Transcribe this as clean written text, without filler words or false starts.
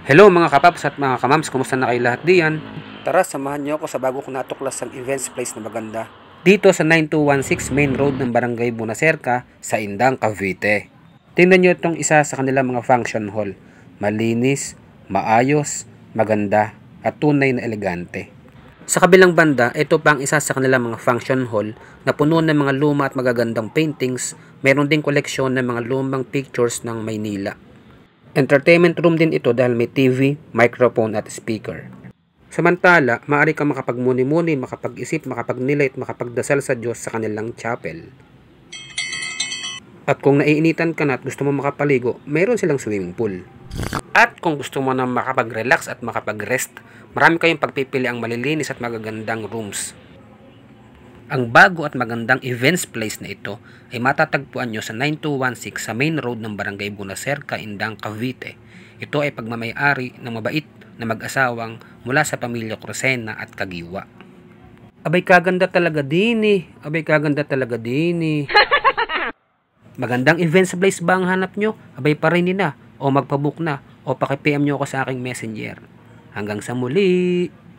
Hello mga kapaps at mga kamams, kumusta na kayo lahat diyan? Tara, samahan niyo ako sa bago kong natuklasang events place na maganda. Dito sa 9216 Main Road ng Barangay Bunacerca sa Indang, Cavite. Tingnan niyo itong isa sa kanilang mga function hall. Malinis, maayos, maganda, at tunay na elegante. Sa kabilang banda, ito pa ang isa sa kanilang mga function hall na puno ng mga luma at magagandang paintings. Meron ding koleksyon ng mga lumang pictures ng Maynila. Entertainment room din ito dahil may TV, microphone at speaker. Samantala, maaari kang makapagmuni-muni, makapag-isip, makapag-nilay at makapagdasal sa Diyos sa kanilang chapel. At kung naiinitan ka na at gusto mo makapaligo, mayroon silang swimming pool. At kung gusto mo na makapag-relax at makapag-rest, marami kayong pagpipili ang malilinis at magagandang rooms. Ang bago at magandang events place na ito ay matatagpuan nyo sa 9216 sa main road ng Barangay Bunacerca, Indang, Cavite. Ito ay pagmamay-ari ng mabait na mag-asawang mula sa pamilya Crucena at Kagiwa. Abay kaganda talaga din eh. Abay kaganda talaga din eh. Magandang events place ba ang hanap nyo? Abay parinin na o magpabook na o paki-PM nyo ako sa aking messenger. Hanggang sa muli!